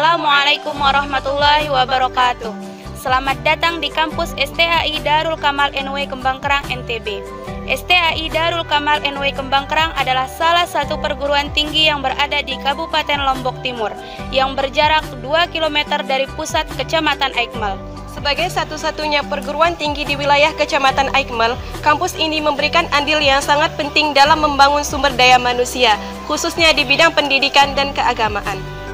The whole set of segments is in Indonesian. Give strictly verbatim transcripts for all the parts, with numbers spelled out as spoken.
Assalamualaikum warahmatullahi wabarakatuh. Selamat datang di kampus S T A I Darul Kamal N W Kembangkerang N T B. S T A I Darul Kamal N W Kembangkerang adalah salah satu perguruan tinggi yang berada di Kabupaten Lombok Timur, yang berjarak dua kilometer dari pusat Kecamatan Aikmal. Sebagai satu-satunya perguruan tinggi di wilayah Kecamatan Aikmal, kampus ini memberikan andil yang sangat penting dalam membangun sumber daya manusia, khususnya di bidang pendidikan dan keagamaan.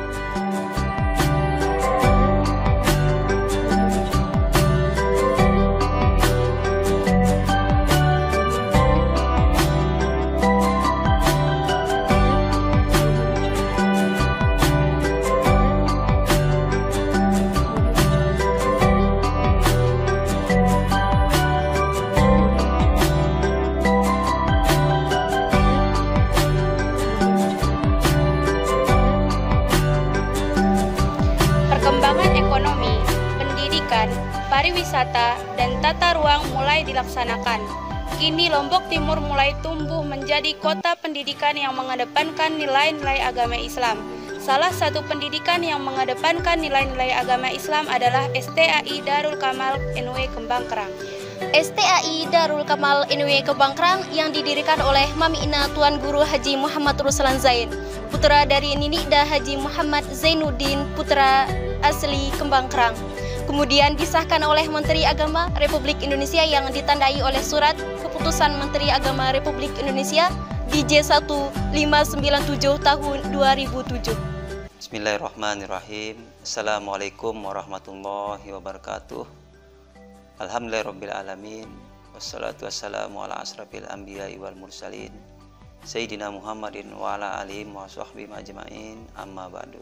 Perkembangan ekonomi, pendidikan, pariwisata, dan tata ruang mulai dilaksanakan. Kini Lombok Timur mulai tumbuh menjadi kota pendidikan yang mengedepankan nilai-nilai agama Islam. Salah satu pendidikan yang mengedepankan nilai-nilai agama Islam adalah S T A I Darul Kamal N W Kembangkerang. S T A I Darul Kamal N W Kembangkerang yang didirikan oleh Mami Ina Tuan Guru Haji Muhammad Ruslan Zain, putra dari Ninikda Haji Muhammad Zainuddin, putra asli Kembangkerang. Kemudian disahkan oleh Menteri Agama Republik Indonesia yang ditandai oleh Surat Keputusan Menteri Agama Republik Indonesia D J satu lima sembilan tujuh tahun dua ribu tujuh. Bismillahirrahmanirrahim. Assalamualaikum warahmatullahi wabarakatuh. Alhamdulillahirabbil alamin. Wassalatu wassalamu ala asrafil anbiya'i wal mursalin Sayyidina Muhammadin wa ala alihi wa sahbihi majma'in, amma ba'du.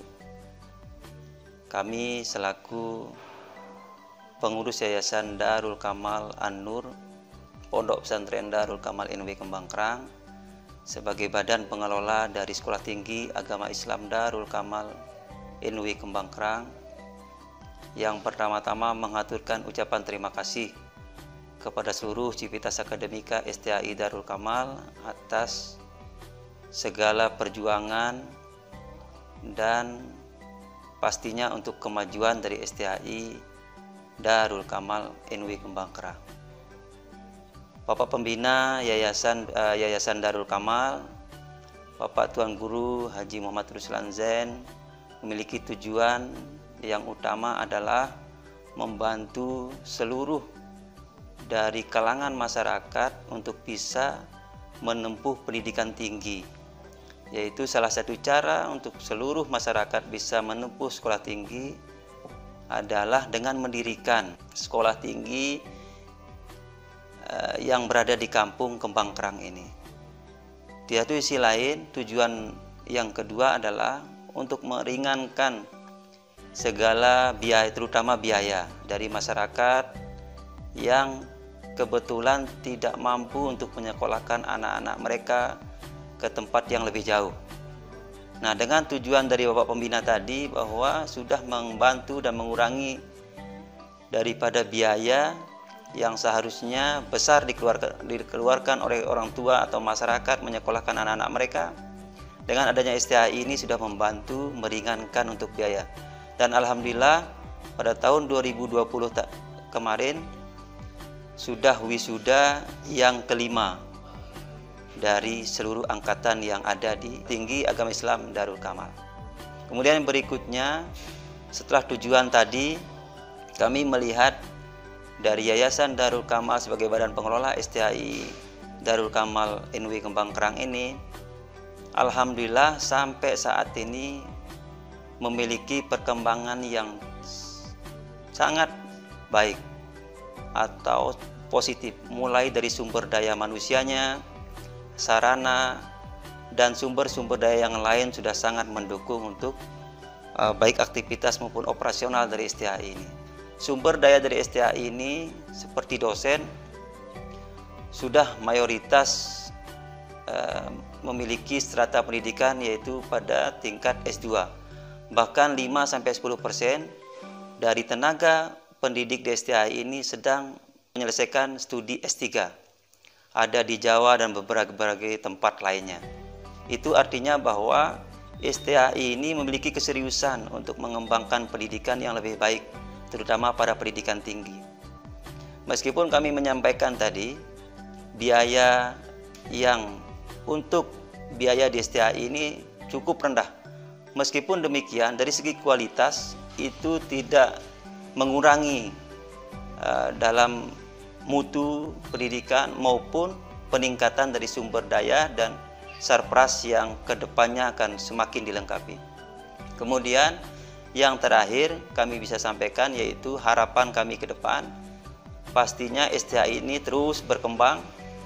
Kami selaku pengurus Yayasan Darul Kamal An-Nur, Pondok Pesantren Darul Kamal N W Kembangkerang, sebagai badan pengelola dari Sekolah Tinggi Agama Islam Darul Kamal N W Kembangkerang, yang pertama-tama mengaturkan ucapan terima kasih kepada seluruh Civitas Akademika S T A I Darul Kamal atas segala perjuangan dan pastinya untuk kemajuan dari S T A I Darul Kamal N W Kembangkerang. Bapak Pembina Yayasan uh, Yayasan Darul Kamal, Bapak Tuan Guru Haji Muhammad Ruslan Zain, memiliki tujuan yang utama adalah membantu seluruh dari kalangan masyarakat untuk bisa menempuh pendidikan tinggi, yaitu salah satu cara untuk seluruh masyarakat bisa menempuh sekolah tinggi adalah dengan mendirikan sekolah tinggi uh, yang berada di kampung Kembangkerang ini. Di satu sisi lain, tujuan yang kedua adalah untuk meringankan segala biaya, terutama biaya dari masyarakat yang kebetulan tidak mampu untuk menyekolahkan anak-anak mereka ke tempat yang lebih jauh. Nah, dengan tujuan dari Bapak Pembina tadi bahwa sudah membantu dan mengurangi daripada biaya yang seharusnya besar dikeluarkan, dikeluarkan oleh orang tua atau masyarakat menyekolahkan anak-anak mereka, dengan adanya S T A I ini sudah membantu meringankan untuk biaya. Dan alhamdulillah pada tahun dua ribu dua puluh kemarin sudah wisuda yang kelima dari seluruh angkatan yang ada di Tinggi Agama Islam Darul Kamal. Kemudian berikutnya, setelah tujuan tadi, kami melihat dari Yayasan Darul Kamal sebagai badan pengelola S T A I Darul Kamal N W Kembangkerang ini, alhamdulillah sampai saat ini memiliki perkembangan yang sangat baik atau positif, mulai dari sumber daya manusianya, sarana, dan sumber-sumber daya yang lain sudah sangat mendukung untuk uh, baik aktivitas maupun operasional dari S T A I ini. Sumber daya dari S T A I ini seperti dosen sudah mayoritas uh, memiliki strata pendidikan yaitu pada tingkat S dua. Bahkan lima sampai sepuluh persen dari tenaga pendidik di S T A I ini sedang menyelesaikan studi S tiga. Ada di Jawa dan beberapa tempat lainnya. Itu artinya bahwa S T A I ini memiliki keseriusan untuk mengembangkan pendidikan yang lebih baik, terutama pada pendidikan tinggi. Meskipun kami menyampaikan tadi, biaya yang untuk biaya di S T A I ini cukup rendah. Meskipun demikian, dari segi kualitas itu tidak mengurangi uh, dalam mutu pendidikan maupun peningkatan dari sumber daya dan sarpras yang kedepannya akan semakin dilengkapi. Kemudian yang terakhir kami bisa sampaikan yaitu harapan kami ke depan, pastinya S T A I ini terus berkembang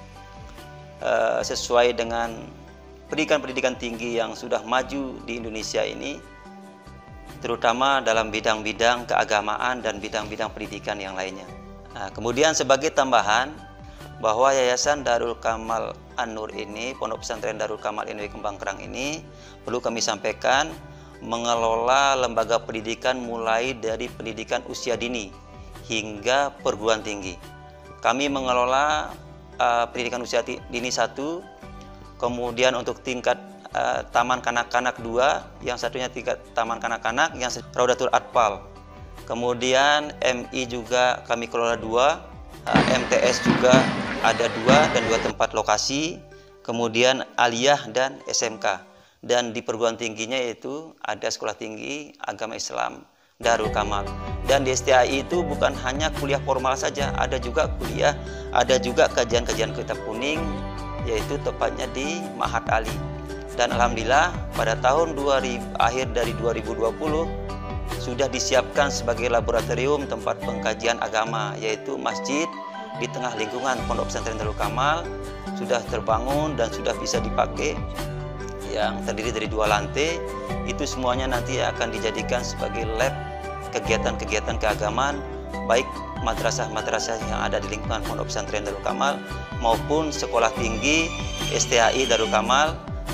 uh, sesuai dengan pendidikan-pendidikan tinggi yang sudah maju di Indonesia ini, terutama dalam bidang-bidang keagamaan dan bidang-bidang pendidikan yang lainnya. Nah, kemudian sebagai tambahan, bahwa Yayasan Darul Kamal An-Nur ini, Pondok Pesantren Darul Kamal N W Kembangkrang ini, perlu kami sampaikan, mengelola lembaga pendidikan mulai dari pendidikan usia dini hingga perguruan tinggi. Kami mengelola uh, pendidikan usia dini satu, kemudian untuk tingkat uh, taman kanak-kanak dua, yang satunya tingkat taman kanak-kanak, yang Raudatul Atfal. Kemudian M I juga kami kelola dua, uh, M T S juga ada dua dan dua tempat lokasi, kemudian aliyah dan S M K. Dan di perguruan tingginya itu ada Sekolah Tinggi Agama Islam Darul Kamal. Dan di S T A I itu bukan hanya kuliah formal saja, ada juga kuliah, ada juga kajian-kajian kitab kuning, yaitu tepatnya di Mahat Ali. Dan alhamdulillah pada tahun dua ribu, akhir dari dua ribu dua puluh sudah disiapkan sebagai laboratorium tempat pengkajian agama, yaitu masjid di tengah lingkungan Pondok Pesantren Darul Kamal sudah terbangun dan sudah bisa dipakai, yang terdiri dari dua lantai. Itu semuanya nanti akan dijadikan sebagai lab kegiatan-kegiatan keagamaan, baik madrasah-madrasah yang ada di lingkungan Pondok Pesantren Darul Kamal maupun sekolah tinggi S T A I Darul Kamal.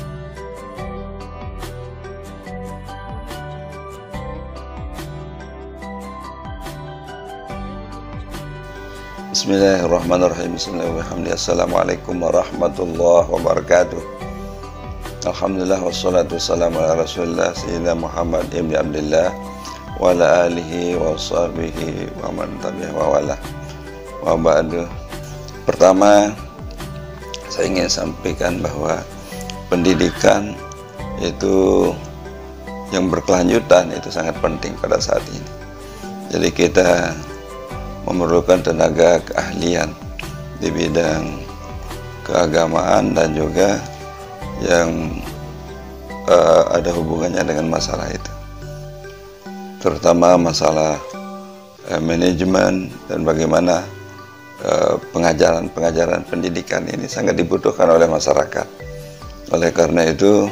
Bismillahirrahmanirrahim. Bismillahirrahmanirrahim. Assalamualaikum warahmatullahi wabarakatuh. Alhamdulillah wassalatu wassalamu ala Rasulillah Sayyidina Muhammad ibn Abdullah wa ala alihi wa sahbihi wa man tabi'ah wa wala. Wa ba'du. Pertama, saya ingin sampaikan bahwa pendidikan itu yang berkelanjutan itu sangat penting pada saat ini. Jadi kita memerlukan tenaga keahlian di bidang keagamaan dan juga yang uh, ada hubungannya dengan masalah itu, terutama masalah uh, manajemen dan bagaimana pengajaran-pengajaran uh, pendidikan ini sangat dibutuhkan oleh masyarakat. Oleh karena itu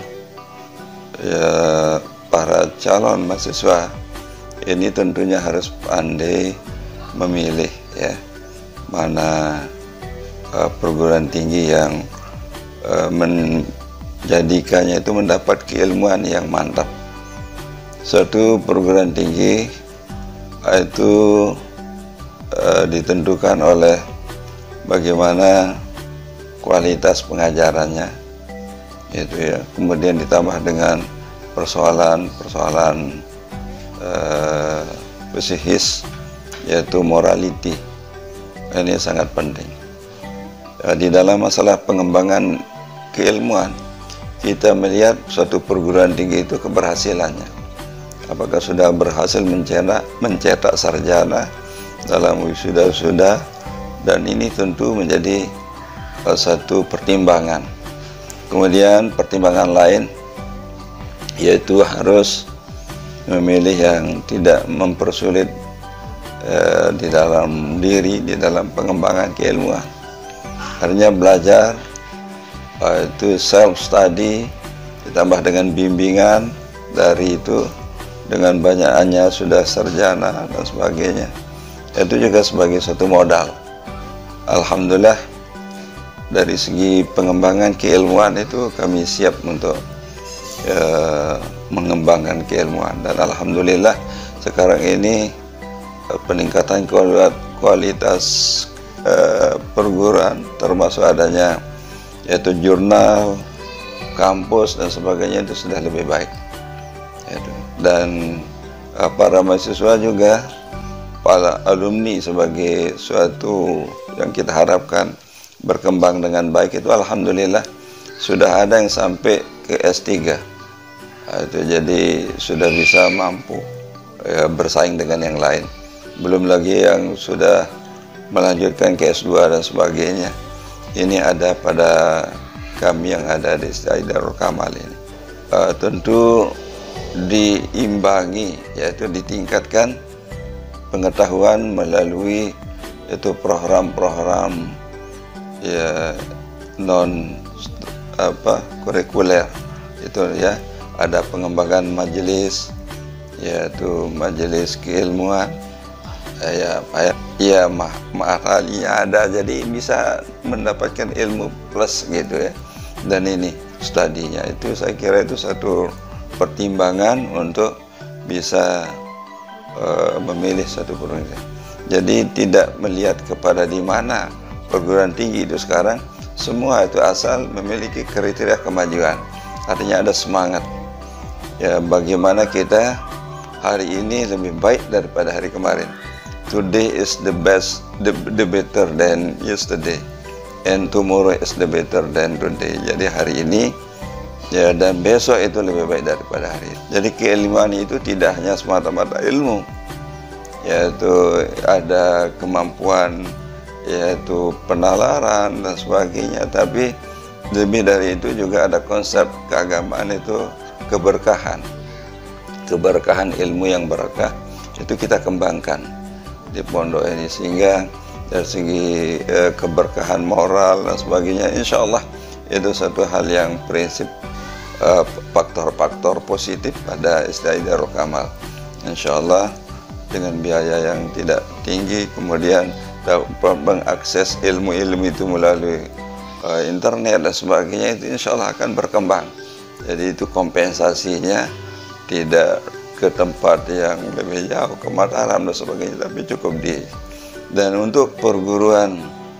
ya, para calon mahasiswa ini tentunya harus pandai memilih ya mana uh, perguruan tinggi yang uh, menjadikannya itu mendapat keilmuan yang mantap. Suatu perguruan tinggi uh, itu uh, ditentukan oleh bagaimana kualitas pengajarannya, itu ya. Kemudian ditambah dengan persoalan-persoalan uh, psikis, yaitu morality. Ini sangat penting. Di dalam masalah pengembangan keilmuan, kita melihat suatu perguruan tinggi itu keberhasilannya. Apakah sudah berhasil mencetak, mencetak sarjana dalam wisuda-wisuda, dan ini tentu menjadi satu pertimbangan. Kemudian pertimbangan lain yaitu harus memilih yang tidak mempersulit Uh, di dalam diri, di dalam pengembangan keilmuan. Artinya belajar uh, itu self study ditambah dengan bimbingan dari itu, dengan banyaknya sudah sarjana dan sebagainya, itu juga sebagai suatu modal. Alhamdulillah dari segi pengembangan keilmuan itu kami siap untuk uh, mengembangkan keilmuan, dan alhamdulillah sekarang ini peningkatan kualitas eh, perguruan, termasuk adanya yaitu jurnal, kampus dan sebagainya, itu sudah lebih baik. Gitu. Dan uh, para mahasiswa juga, para alumni sebagai suatu yang kita harapkan berkembang dengan baik itu alhamdulillah sudah ada yang sampai ke S tiga. Nah, itu jadi sudah bisa mampu ya, bersaing dengan yang lain. Belum lagi yang sudah melanjutkan ke S dua dan sebagainya. Ini ada pada kami yang ada di Darul Kamal ini. Uh, tentu diimbangi, yaitu ditingkatkan pengetahuan melalui itu program-program ya non apa kurikuler itu ya, ada pengembangan majelis, yaitu majelis keilmuan ya ya, ya mah mahalinya ada, jadi bisa mendapatkan ilmu plus gitu ya. Dan ini studinya itu saya kira itu satu pertimbangan untuk bisa uh, memilih satu perguruan tinggi. Jadi tidak melihat kepada di mana perguruan tinggi itu sekarang, semua itu asal memiliki kriteria kemajuan. Artinya ada semangat. Ya, bagaimana kita hari ini lebih baik daripada hari kemarin. Today is the best, the, the better than yesterday, and tomorrow is the better than today. Jadi hari ini ya dan besok itu lebih baik daripada hari ini. Jadi keilmuan itu tidak hanya semata-mata ilmu, yaitu ada kemampuan, yaitu penalaran dan sebagainya, tapi lebih dari itu juga ada konsep keagamaan, itu keberkahan. Keberkahan ilmu yang berkah itu kita kembangkan di pondok ini, sehingga dari segi eh, keberkahan moral dan sebagainya, insya Allah itu satu hal yang prinsip faktor-faktor uh, positif pada Istiadat Darul Kamal. Insya Allah dengan biaya yang tidak tinggi, kemudian dapat mengakses ilmu-ilmu itu melalui uh, internet dan sebagainya, itu insya Allah akan berkembang. Jadi itu kompensasinya tidak ke tempat yang lebih jauh, ke Mataram dan sebagainya, tapi cukup di. Dan untuk perguruan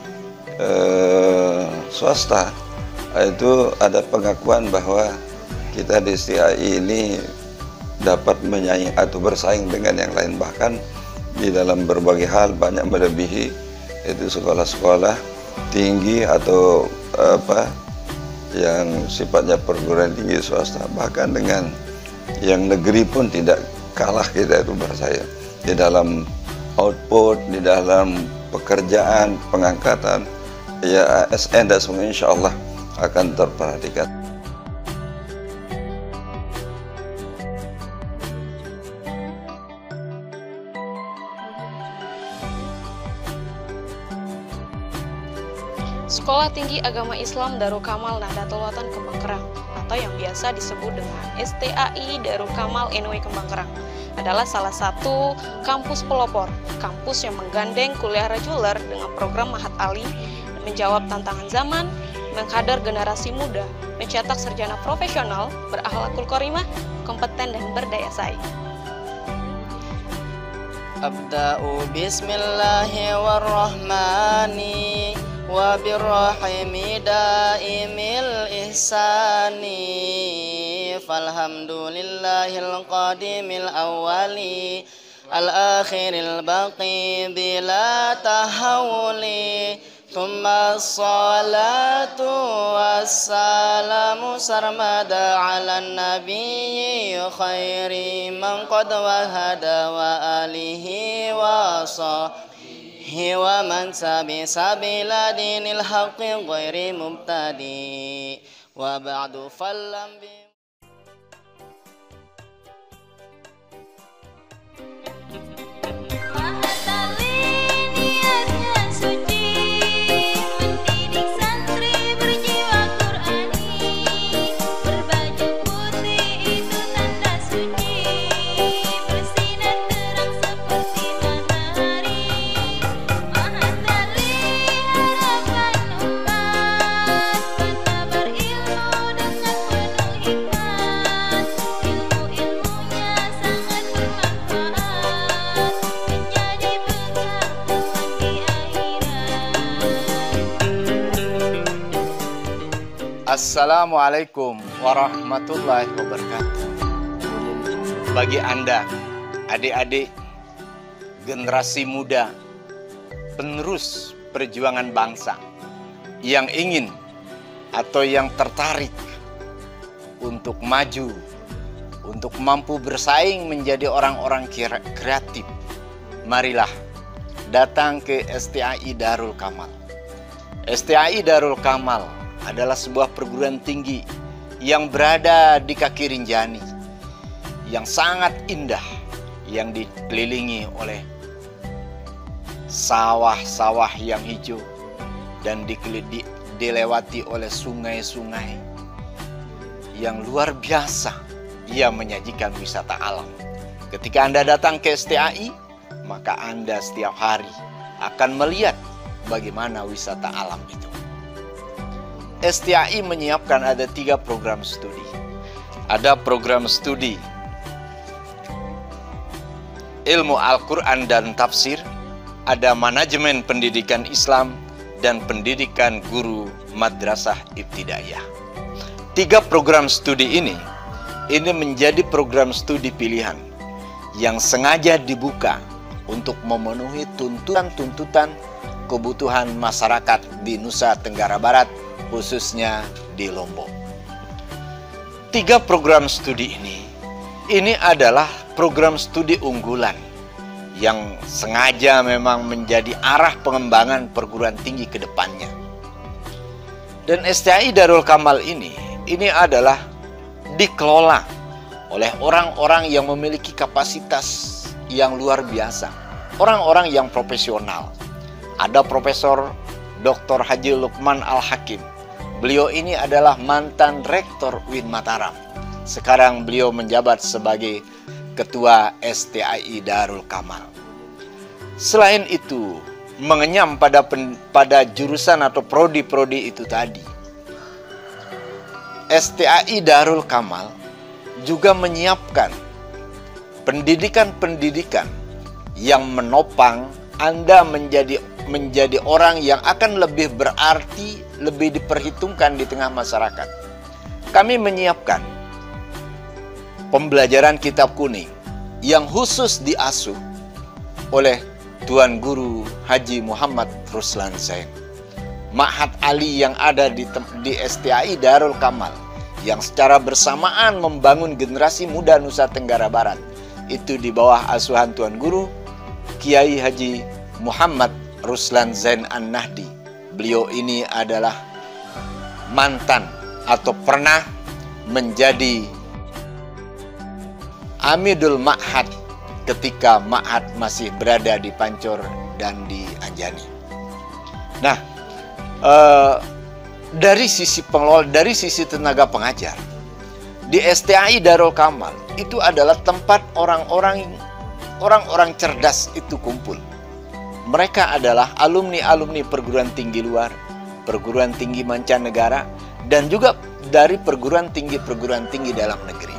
uh, swasta itu ada pengakuan bahwa kita di S T A I ini dapat menyaing atau bersaing dengan yang lain, bahkan di dalam berbagai hal banyak melebihi itu sekolah-sekolah tinggi atau apa yang sifatnya perguruan tinggi swasta, bahkan dengan yang negeri pun tidak kalah kita itu bersaing di dalam output, di dalam pekerjaan, pengangkatan ya A S N dan semua insya Allah akan terperhatikan. Sekolah Tinggi Agama Islam Darul Kamal Nahdlatul Watan Kembang Kerang, atau yang biasa disebut dengan S T A I Darul Kamal N W Kembang Kerang, adalah salah satu kampus pelopor, kampus yang menggandeng kuliah reguler dengan program Mahat Ali, menjawab tantangan zaman, mengkader generasi muda, mencetak sarjana profesional, berakhlakul karimah, kompeten dan berdaya saing. Abda'u bismillahirrahmani wa birrahimi daimil ihsani falhamdulillahil qadimil awwali al-akhiril baqi bila tahawuli thumma salatu wassalamu sarmada ala nabiyyi khairi man qad wahada wa alihi wa sahbihi wa man sabi sabila dinil haqqi ghairi mubtadi wa ba'du fallam bi Assalamualaikum warahmatullahi wabarakatuh. bagi Anda, adik-adik, generasi muda, penerus perjuangan bangsa yang ingin atau yang tertarik untuk maju, untuk mampu bersaing menjadi orang-orang kreatif. Marilah datang ke S T A I Darul Kamal. S T A I Darul Kamal adalah sebuah perguruan tinggi yang berada di kaki Rinjani, yang sangat indah, yang dikelilingi oleh sawah-sawah yang hijau dan dikelilingi, dilewati oleh sungai-sungai yang luar biasa. Ia menyajikan wisata alam. Ketika Anda datang ke S T A I, maka Anda setiap hari akan melihat bagaimana wisata alam itu. S T A I menyiapkan ada tiga program studi. Ada program studi ilmu Al-Quran dan tafsir, ada manajemen pendidikan Islam, dan pendidikan guru madrasah ibtidaiyah. Tiga program studi ini, ini menjadi program studi pilihan yang sengaja dibuka untuk memenuhi tuntutan-tuntutan kebutuhan masyarakat di Nusa Tenggara Barat, khususnya di Lombok. Tiga program studi ini, ini adalah program studi unggulan yang sengaja memang menjadi arah pengembangan perguruan tinggi ke depannya. Dan S T A I Darul Kamal ini, ini adalah dikelola oleh orang-orang yang memiliki kapasitas yang luar biasa, orang-orang yang profesional. Ada Profesor Doktor Haji Lukman Al-Hakim. Beliau ini adalah mantan Rektor U I N Mataram. Sekarang beliau menjabat sebagai Ketua S T A I Darul Kamal. Selain itu, mengenyam pada pen, pada jurusan atau prodi-prodi itu tadi, S T A I Darul Kamal juga menyiapkan pendidikan-pendidikan yang menopang Anda menjadi menjadi orang yang akan lebih berarti, lebih diperhitungkan di tengah masyarakat. Kami menyiapkan pembelajaran kitab kuning yang khusus diasuh oleh Tuan Guru Haji Muhammad Ruslan Zain. Ma'had Ali yang ada di, di S T A I Darul Kamal yang secara bersamaan membangun generasi muda Nusa Tenggara Barat itu di bawah asuhan Tuan Guru Kiai Haji Muhammad Ruslan Zain An-Nahdi. Beliau ini adalah mantan atau pernah menjadi Amidul Ma'had ketika Ma'had masih berada di Pancor dan di Anjani. Nah, eh, dari sisi pengelola, dari sisi tenaga pengajar, di S T A I Darul Kamal itu adalah tempat orang-orang orang-orang cerdas itu kumpul. Mereka adalah alumni-alumni perguruan tinggi luar, perguruan tinggi mancanegara, dan juga dari perguruan tinggi-perguruan tinggi dalam negeri.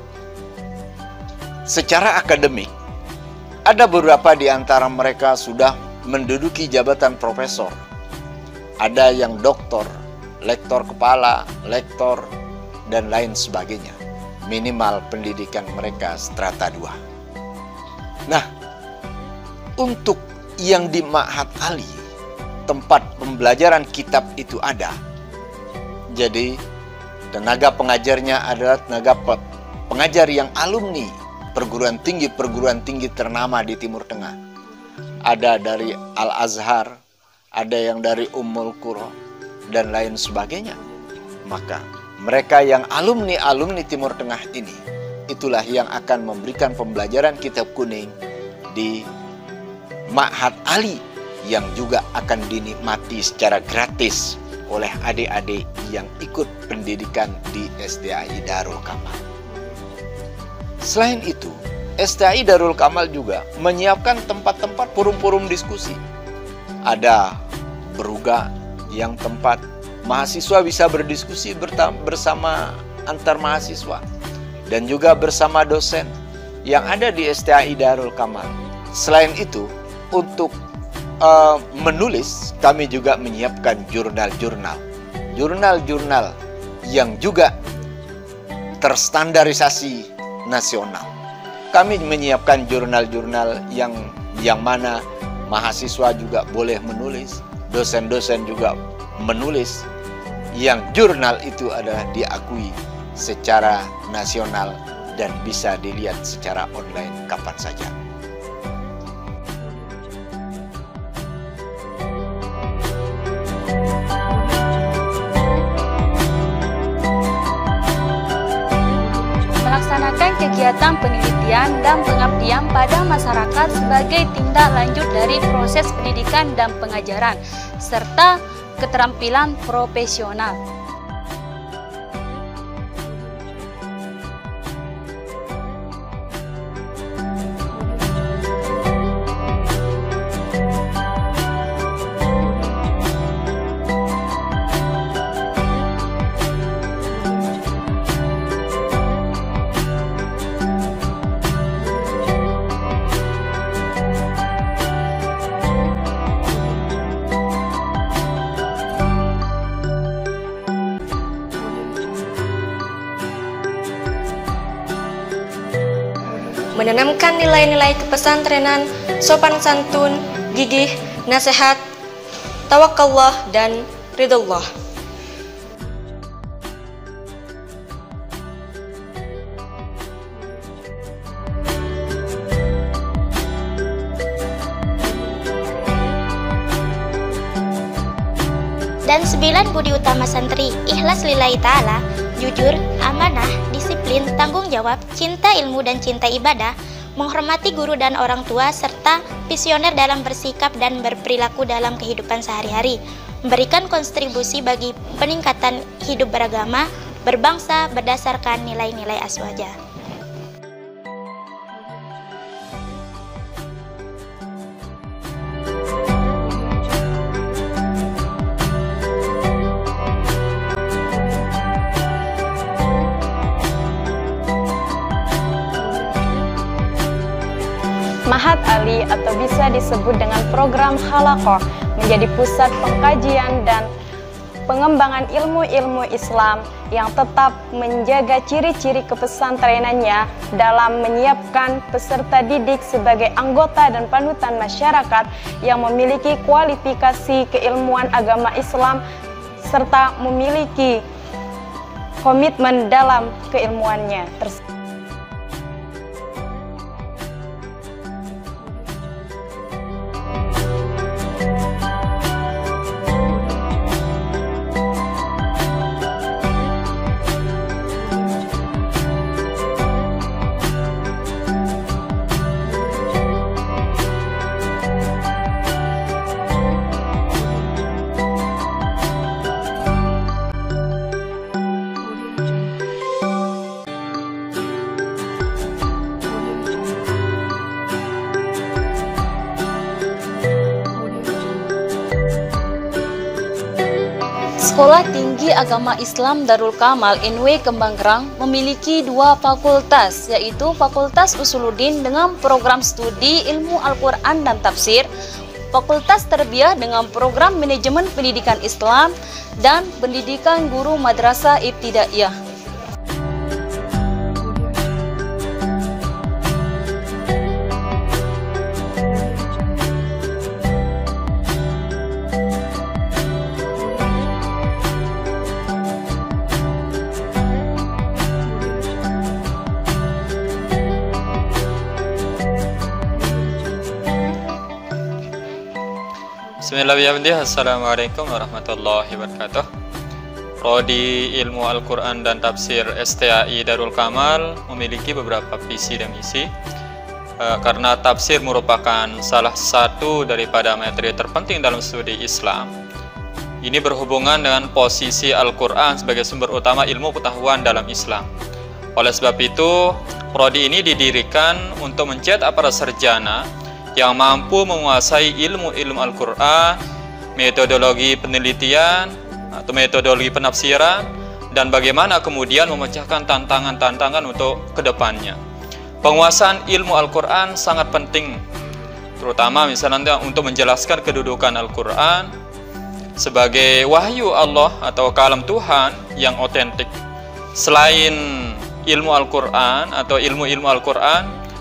Secara akademik, ada beberapa di antara mereka sudah menduduki jabatan profesor. Ada yang doktor, lektor kepala, lektor, dan lain sebagainya. Minimal pendidikan mereka strata dua. Nah, untuk yang di Ma'had Ali, tempat pembelajaran kitab itu ada. Jadi, tenaga pengajarnya adalah tenaga pengajar yang alumni perguruan tinggi-perguruan tinggi ternama di Timur Tengah. Ada dari Al-Azhar, ada yang dari Ummul Qura, dan lain sebagainya. Maka, mereka yang alumni-alumni Timur Tengah ini, itulah yang akan memberikan pembelajaran kitab kuning di Ma'had Ali yang juga akan dinikmati secara gratis oleh adik-adik yang ikut pendidikan di S T A I Darul Kamal. Selain itu, S T A I Darul Kamal juga menyiapkan tempat-tempat forum-forum diskusi. Ada beruga yang tempat mahasiswa bisa berdiskusi bersama antar mahasiswa dan juga bersama dosen yang ada di S T A I Darul Kamal. Selain itu, untuk uh, menulis, kami juga menyiapkan jurnal-jurnal. Jurnal-jurnal yang juga terstandarisasi nasional. kami menyiapkan jurnal-jurnal yang yang mana mahasiswa juga boleh menulis, dosen-dosen juga menulis, yang jurnal itu adalah diakui secara nasional dan bisa dilihat secara online kapan saja. Melaksanakan kegiatan penelitian dan pengabdian pada masyarakat sebagai tindak lanjut dari proses pendidikan dan pengajaran, serta keterampilan profesional. Menanamkan nilai-nilai kepesantrenan, sopan santun, gigih, nasihat, tawakallah, dan ridullah. Dan sembilan budi utama santri, ikhlas lillahi ta'ala, jujur, amanah, disiplin, tanggung jawab, cinta ilmu dan cinta ibadah, menghormati guru dan orang tua, serta visioner dalam bersikap dan berperilaku dalam kehidupan sehari-hari, memberikan kontribusi bagi peningkatan hidup beragama, berbangsa berdasarkan nilai-nilai aswaja. Mahat Ali atau bisa disebut dengan program Halaqah menjadi pusat pengkajian dan pengembangan ilmu-ilmu Islam yang tetap menjaga ciri-ciri kepesantrenannya dalam menyiapkan peserta didik sebagai anggota dan panutan masyarakat yang memiliki kualifikasi keilmuan agama Islam serta memiliki komitmen dalam keilmuannya tersebut. Sekolah Tinggi Agama Islam Darul Kamal N W Kembangkerang memiliki dua fakultas, yaitu Fakultas Usuluddin dengan program studi ilmu Al-Quran dan Tafsir, Fakultas Tarbiyah dengan program Manajemen Pendidikan Islam, dan Pendidikan Guru Madrasah Ibtidaiyah. Bismillahirrahmanirrahim. Assalamualaikum warahmatullahi wabarakatuh. Prodi Ilmu Al-Quran dan Tafsir S T A I Darul Kamal memiliki beberapa visi dan misi e, karena tafsir merupakan salah satu daripada materi terpenting dalam studi Islam. Ini berhubungan dengan posisi Al-Quran sebagai sumber utama ilmu pengetahuan dalam Islam. Oleh sebab itu, prodi ini didirikan untuk mencetak para sarjana yang mampu menguasai ilmu-ilmu Al-Quran, metodologi penelitian atau metodologi penafsiran, dan bagaimana kemudian memecahkan tantangan-tantangan untuk kedepannya. Penguasaan ilmu Al-Quran sangat penting, terutama misalnya untuk menjelaskan kedudukan Al-Quran sebagai wahyu Allah atau kalam Tuhan yang otentik. Selain ilmu Al-Quran atau ilmu-ilmu Al-Quran,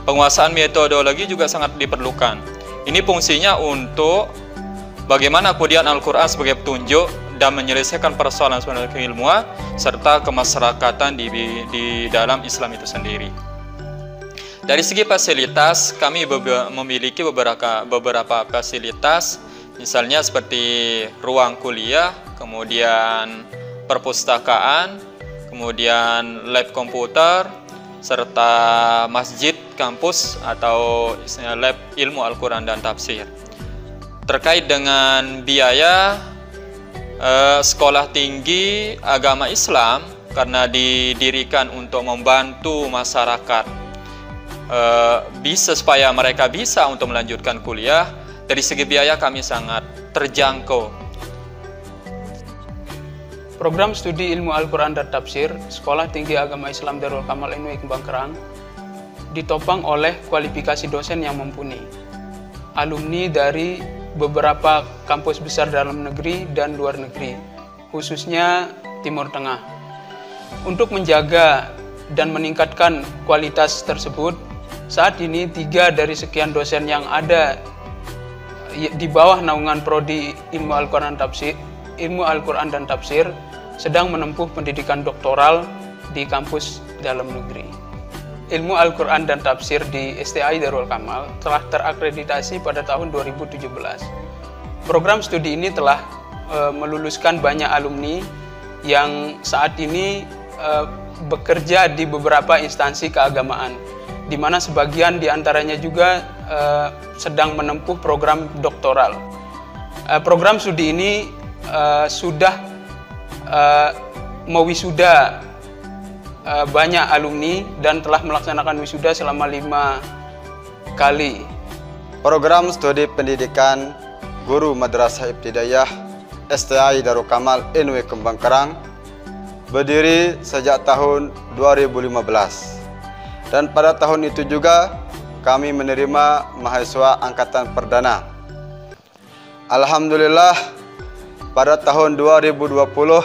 Penguasaan metodologi juga sangat diperlukan. Ini fungsinya untuk bagaimana kemudian Al-Quran sebagai petunjuk dan menyelesaikan persoalan-persoalan keilmuan serta kemasyarakatan di, di dalam Islam itu sendiri. Dari segi fasilitas, kami memiliki beberapa, beberapa fasilitas, misalnya seperti ruang kuliah, kemudian perpustakaan, kemudian lab komputer, serta masjid kampus atau lab ilmu Al-Quran dan tafsir. Terkait dengan biaya, eh, sekolah tinggi agama Islam karena didirikan untuk membantu masyarakat eh, bisa supaya mereka bisa untuk melanjutkan kuliah, dari segi biaya kami sangat terjangkau. Program studi ilmu Al-Quran dan Tafsir Sekolah Tinggi Agama Islam Darul Kamal N U I Kembang Kerang ditopang oleh kualifikasi dosen yang mumpuni, alumni dari beberapa kampus besar dalam negeri dan luar negeri, khususnya Timur Tengah. Untuk menjaga dan meningkatkan kualitas tersebut, saat ini tiga dari sekian dosen yang ada di bawah naungan Prodi Ilmu Al-Quran Tafsir, Ilmu Al-Quran dan Tafsir sedang menempuh pendidikan doktoral di kampus dalam negeri. Ilmu Al-Quran dan Tafsir di S T A I Darul Kamal telah terakreditasi pada tahun dua ribu tujuh belas. Program studi ini telah e, meluluskan banyak alumni yang saat ini e, bekerja di beberapa instansi keagamaan, di mana sebagian diantaranya juga e, sedang menempuh program doktoral. E, program studi ini e, sudah Uh, mewisuda uh, banyak alumni dan telah melaksanakan wisuda selama lima kali. Program studi pendidikan guru Madrasah Ibtidaiyah S T A I Darul Kamal N U I Kembang Kerang berdiri sejak tahun dua ribu lima belas, dan pada tahun itu juga kami menerima mahasiswa angkatan perdana. Alhamdulillah, pada tahun dua ribu dua puluh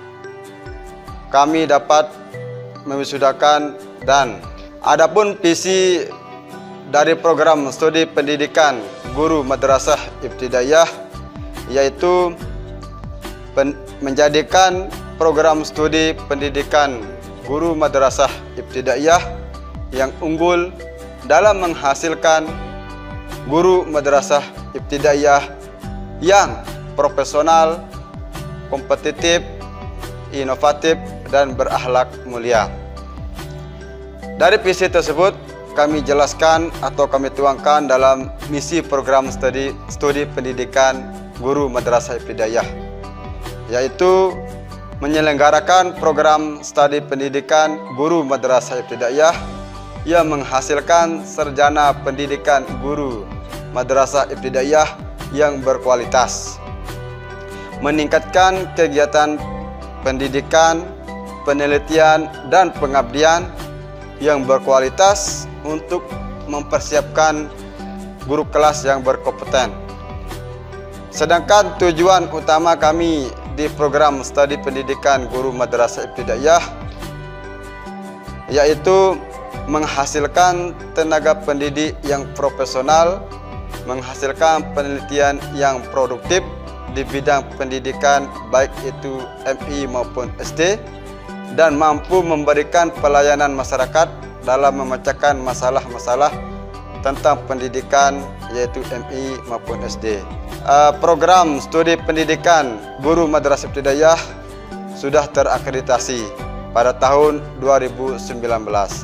kami dapat mewisudakan, dan adapun visi dari program studi pendidikan guru Madrasah Ibtidaiyah yaitu pen menjadikan program studi pendidikan guru Madrasah Ibtidaiyah yang unggul dalam menghasilkan guru Madrasah Ibtidaiyah yang profesional, kompetitif, inovatif, dan berakhlak mulia. Dari visi tersebut kami jelaskan atau kami tuangkan dalam misi program studi studi pendidikan guru Madrasah Ibtidaiyah, yaitu menyelenggarakan program studi pendidikan guru Madrasah Ibtidaiyah yang menghasilkan sarjana pendidikan guru Madrasah Ibtidaiyah yang berkualitas, meningkatkan kegiatan pendidikan, penelitian, dan pengabdian yang berkualitas untuk mempersiapkan guru kelas yang berkompeten. Sedangkan tujuan utama kami di program studi pendidikan guru Madrasah Ibtidaiyah yaitu menghasilkan tenaga pendidik yang profesional, menghasilkan penelitian yang produktif di bidang pendidikan baik itu M I maupun S D, dan mampu memberikan pelayanan masyarakat dalam memecahkan masalah-masalah tentang pendidikan yaitu M I maupun S D. Uh, program studi pendidikan guru Madrasah Ibtidaiyah sudah terakreditasi pada tahun dua ribu sembilan belas.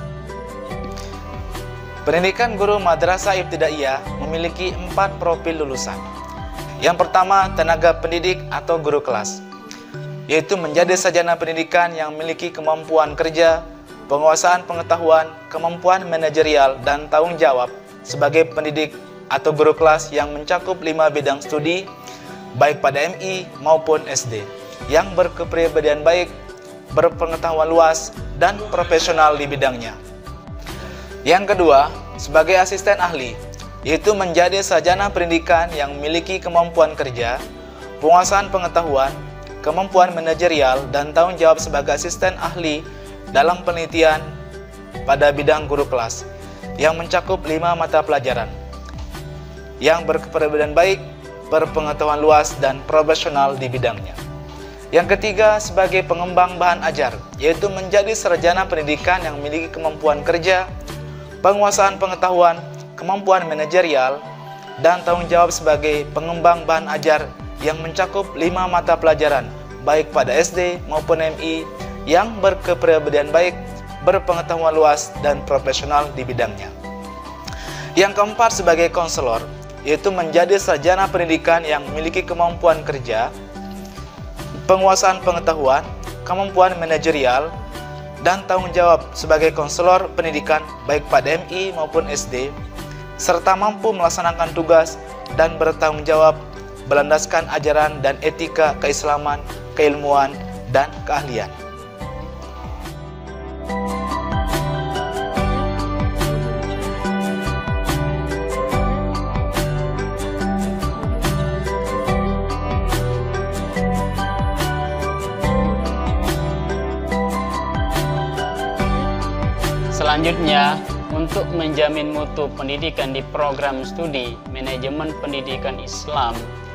Pendidikan guru Madrasah Ibtidaiyah memiliki empat profil lulusan. Yang pertama, tenaga pendidik atau guru kelas, yaitu menjadi sarjana pendidikan yang memiliki kemampuan kerja, penguasaan pengetahuan, kemampuan manajerial, dan tanggung jawab sebagai pendidik atau guru kelas yang mencakup lima bidang studi, baik pada M I maupun S D, yang berkepribadian baik, berpengetahuan luas, dan profesional di bidangnya. Yang kedua, sebagai asisten ahli, yaitu menjadi sarjana pendidikan yang memiliki kemampuan kerja, penguasaan pengetahuan, kemampuan manajerial, dan tanggung jawab sebagai asisten ahli dalam penelitian pada bidang guru kelas, yang mencakup lima mata pelajaran yang berkepribadian baik, berpengetahuan luas, dan profesional di bidangnya. Yang ketiga, sebagai pengembang bahan ajar, yaitu menjadi sarjana pendidikan yang memiliki kemampuan kerja, penguasaan pengetahuan, kemampuan manajerial, dan tanggung jawab sebagai pengembang bahan ajar yang mencakup lima mata pelajaran, baik pada S D maupun M I, yang berkepribadian baik, berpengetahuan luas, dan profesional di bidangnya. Yang keempat, sebagai konselor, yaitu menjadi sarjana pendidikan yang memiliki kemampuan kerja, penguasaan pengetahuan, kemampuan manajerial, dan tanggung jawab sebagai konselor pendidikan baik pada M I maupun S D, serta mampu melaksanakan tugas dan bertanggung jawab berlandaskan ajaran dan etika keislaman, keilmuan, dan keahlian. Selanjutnya, untuk menjamin mutu pendidikan di program studi Manajemen Pendidikan Islam,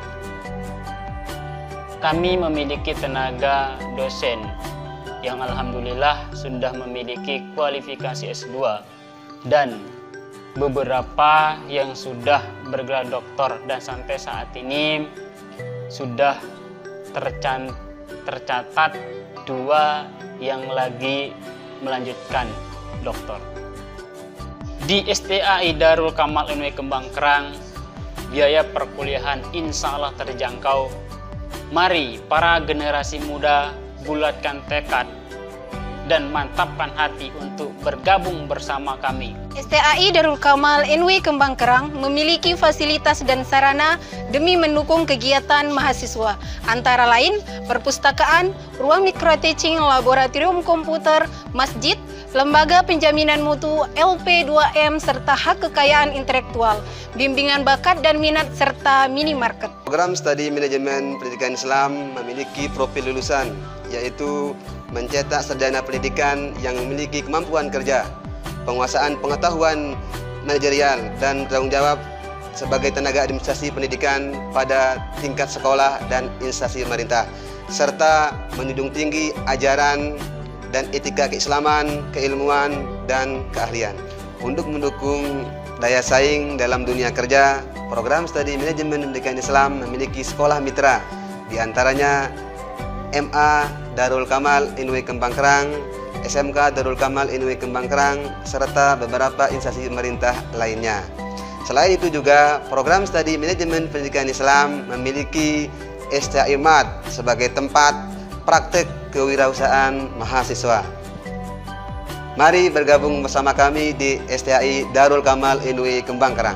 kami memiliki tenaga dosen yang alhamdulillah sudah memiliki kualifikasi S dua dan beberapa yang sudah bergelar doktor, dan sampai saat ini sudah tercan- tercatat dua yang lagi melanjutkan doktor. Di S T A I Darul Kamal N W Kembang Kerang, biaya perkuliahan insya Allah terjangkau. Mari para generasi muda bulatkan tekad dan mantapkan hati untuk bergabung bersama kami. S T A I Darul Kamal N W Kembang Kerang memiliki fasilitas dan sarana demi mendukung kegiatan mahasiswa, antara lain perpustakaan, ruang micro-teaching, laboratorium komputer, masjid, lembaga penjaminan mutu L P dua M, serta hak kekayaan intelektual, bimbingan bakat dan minat, serta minimarket. Program studi manajemen pendidikan Islam memiliki profil lulusan, yaitu mencetak sarjana pendidikan yang memiliki kemampuan kerja, penguasaan pengetahuan manajerial, dan tanggung jawab sebagai tenaga administrasi pendidikan pada tingkat sekolah dan instansi pemerintah, serta menjunjung tinggi ajaran dan etika keislaman, keilmuan, dan keahlian. Untuk mendukung daya saing dalam dunia kerja, program studi manajemen pendidikan Islam memiliki sekolah mitra, diantaranya M A Darul Kamal N W Kembang Kerang, S M K Darul Kamal N W Kembang Kerang, serta beberapa instansi pemerintah lainnya. Selain itu juga, program studi manajemen pendidikan Islam memiliki S T A I M A T sebagai tempat praktek kewirausahaan mahasiswa. Mari bergabung bersama kami di S T A I Darul Kamal N W Kembang Kerang.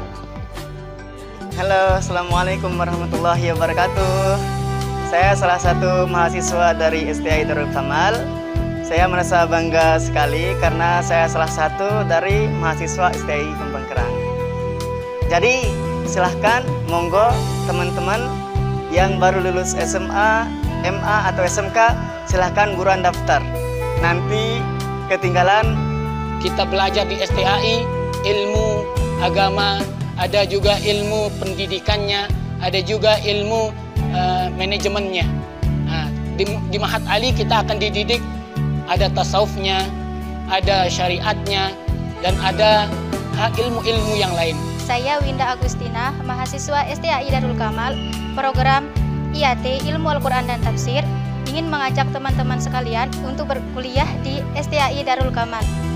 Halo, Assalamualaikum warahmatullahi wabarakatuh. Saya salah satu mahasiswa dari S T A I Darul Kamal. Saya merasa bangga sekali karena saya salah satu dari mahasiswa S T A I Kembang Kerang. Jadi silahkan, monggo teman-teman yang baru lulus S M A, M A atau S M K, silahkan buruan daftar. Nanti ketinggalan. Kita belajar di S T A I ilmu agama, ada juga ilmu pendidikannya, ada juga ilmu uh, manajemennya. Nah, di, di Mahat Ali kita akan dididik, ada tasawufnya, ada syariatnya, dan ada ilmu-ilmu yang lain. Saya Winda Agustina, mahasiswa S T A I Darul Kamal, program I A T Ilmu Al-Quran dan Tafsir, ingin mengajak teman-teman sekalian untuk berkuliah di S T A I Darul Kamal.